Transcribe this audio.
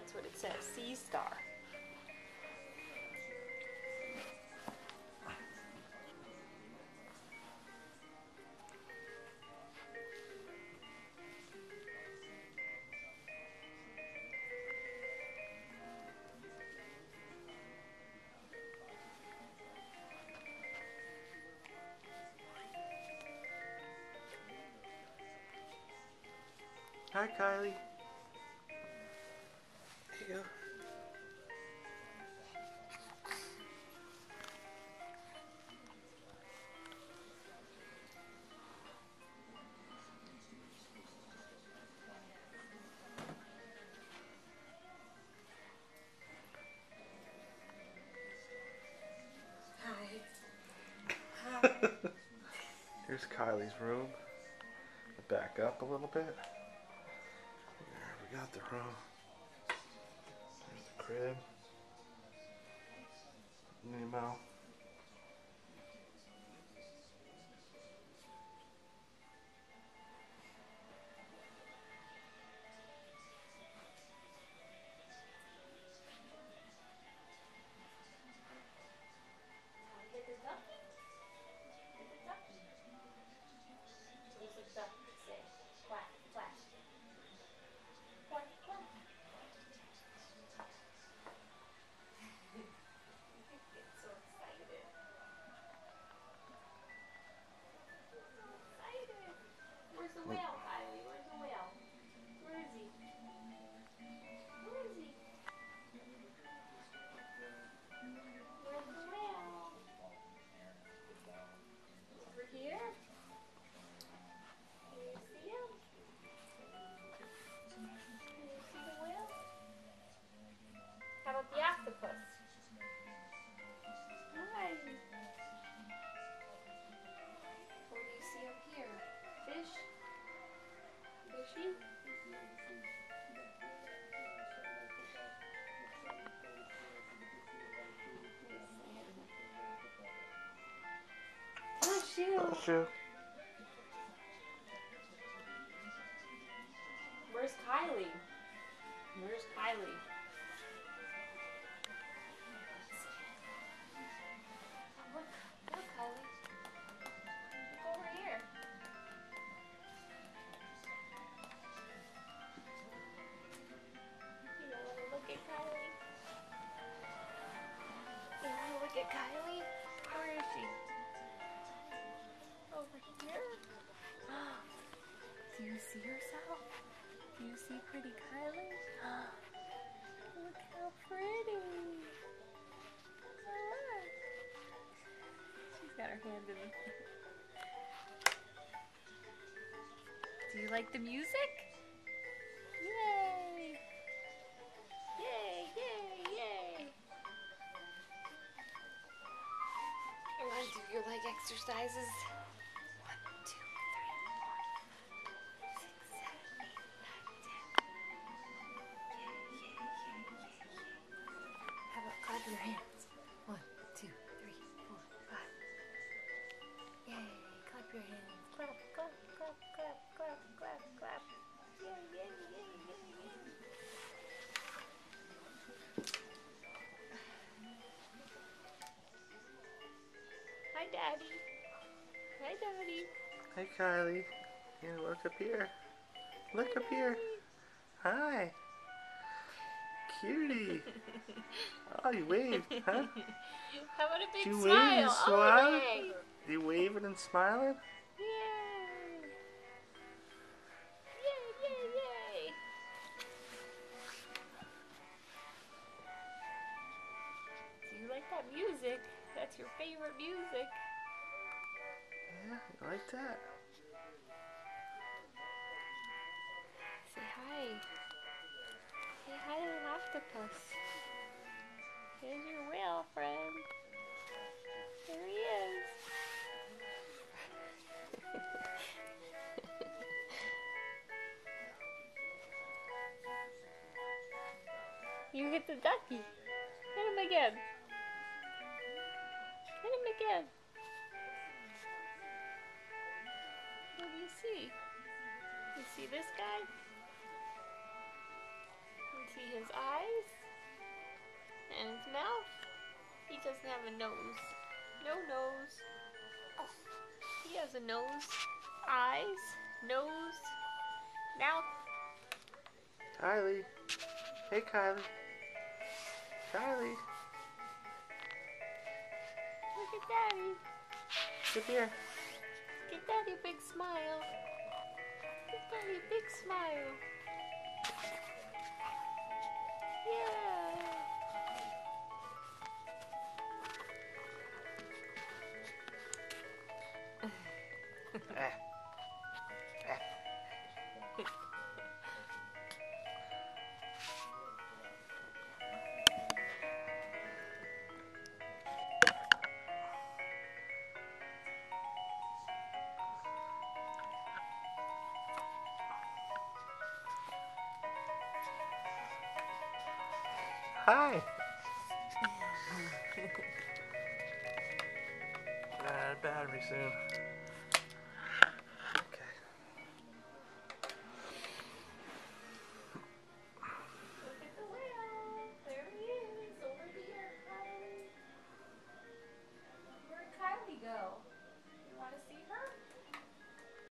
That's what it says, sea star. Hi, Kylie. There you go. Hi. Here's Kylie's room. Back up a little bit. There, we got the room. There's the crib. Nemo. Where's the whale, Kylie? Where's the whale? Where is he? Where is he? Where's the whale? Over here? Can you see him? Can you see the whale? How about the octopus? Hi. What do you see up here? Fish? Fishy? Bless you. Bless you. Where's Kylie? Where's Kylie? Look, look, Kylie. Look over here. You don't want to look at Kylie? You want to look at Kylie? Where is she? Over here? Do you see yourself? Do you see pretty Kylie? Look how pretty. Look. She's got her hand in the... Do you like the music? Yay! Yay, yay, yay! You want to do your leg exercises? 1, 2, 3, 4, 5, 6, 7, 8, 9, 10. Yay, yay, yay, yay, yay. How about clap your hands? 1, 2, 3, 4, 5. Yay, clap your hands. Clap, clap, clap, clap, clap, clap, clap. Yay, yay, yay, yay, yay. Hi, Daddy. Hi, Daddy. Hey, Kylie. Here, look up here. Look up here. Hi. Cutie. Oh, you waved, huh? How about a big Did you smile? wave and smile? Oh, yay. You waving and smiling? Yay. Yay, yay, yay. Do you like that music? That's your favorite music. Yeah, you like that? Say hi. Say hi to an octopus. Here's your whale friend. There he is. You hit the ducky. Hit him again. Hit him again. What do you see? You see this guy? You see his eyes? And his mouth? He doesn't have a nose. No nose. He has a nose. Eyes. Nose. Mouth. Kylie. Hey, Kylie. Kylie. Look at Daddy. Sit here. Give Daddy a big smile. Give Daddy a big smile. Yeah. Hi. Battery soon.